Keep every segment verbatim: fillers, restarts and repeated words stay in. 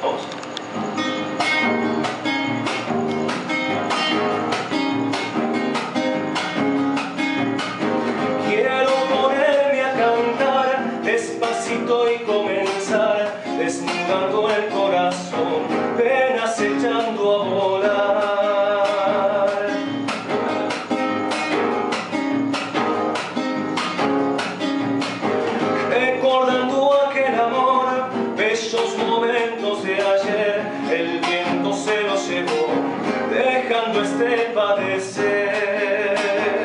Vamos. Quiero ponerme a cantar despacito y comenzar desnudando el corazón, penas echando a volar. Recordando aquel amor, bellos momentos de ayer, el viento se los llevó, dejando este padecer.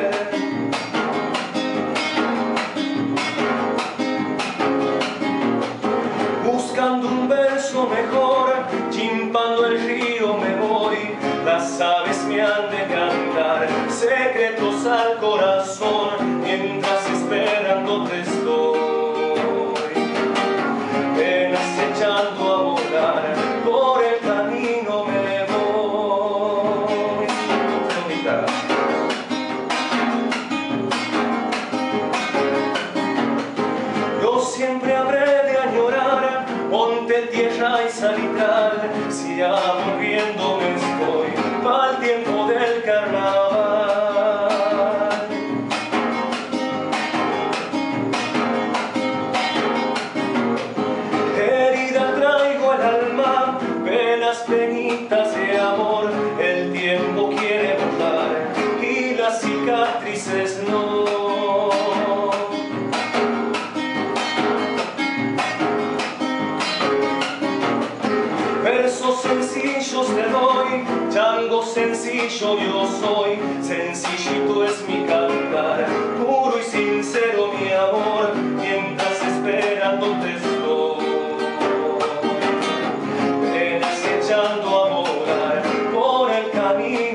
Buscando un verso mejor, chimpando el río me voy, las aves me han de cantar secretos al corazón, mientras esperándote estoy, penas echando a volar, por el camino me voy. Yo siempre habré de añorar monte, tierra y salitral, si ya volviéndome estoy pa'l tiempo del carnaval. Herida traigo el alma, penas, penitas de amor, el tiempo quiere borrar y las cicatrices no. Versos sencillos te doy, chango sencillo yo soy, sencillito es mi cantar, puro y sincero mi amor, mientras esperándote estoy, penas echando a volar por el camino.